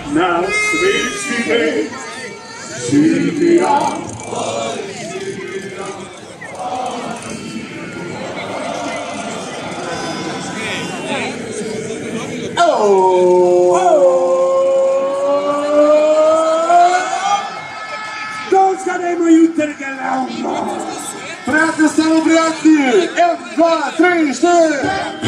na srećni vek, živi ja. Ostanimo jutro galamo. Prijatelji, samo prijatelji. 1, 2, 3, 4.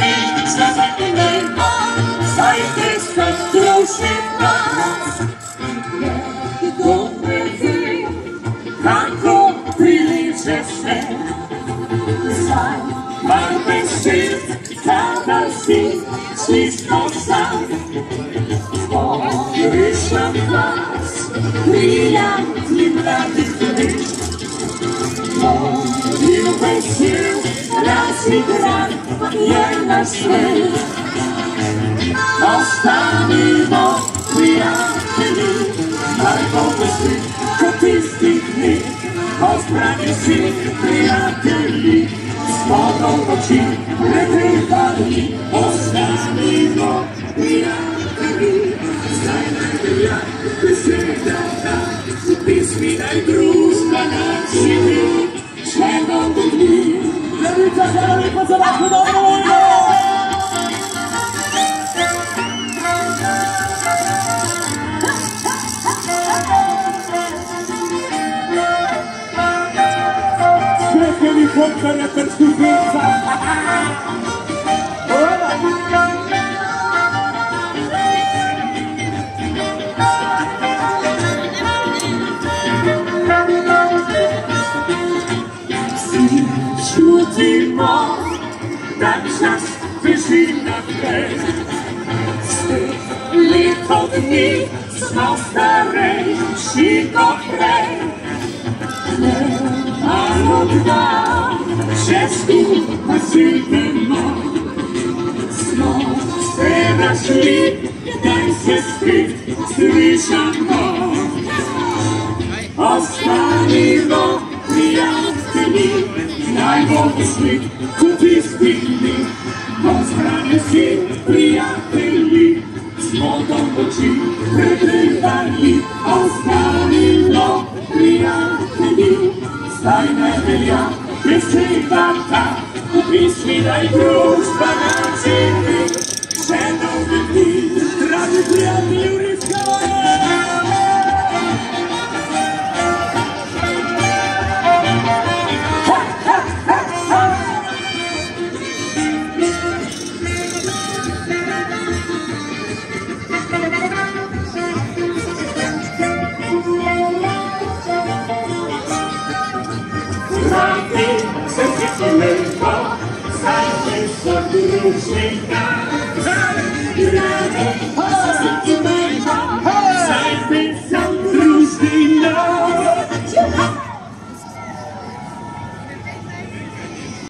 Zajte skutruši nas. Neki dobre vi, kako priliče se. Zaj, barbe si, kada si, slično sam. Pogriš nam glas, prijatelji mladih ljudi. Ljubej sil, razigran je naš svet. Ostanimo prijatelji, najbolje svi kod istih dni. Ozbrani si prijatelji, spodom oči prekrivali. Ostanimo prijatelji, znaj najbolja beseda ta. U pismi najdružba nam živi, čenom dni. Levica, levica, za lako dobro je! Svekeni Polka, repersku pizza! Čutimo da čas beži napred. Liko dni smo starejši do pre. Malo dva, šestu pa živimo. Smo se našli, daj se spit slišamo. Ostanimo prijatelji, najbolji svi kod istih dni. Ozbrani si prijatelji, smo domoći prekrivali. Ostanimo prijatelji, znaj najbolja beseda ta. U pismi najdružba nam živi, čenom dni. Dragi prijatelji, uriskavaju! Lepo, zajte se družnika.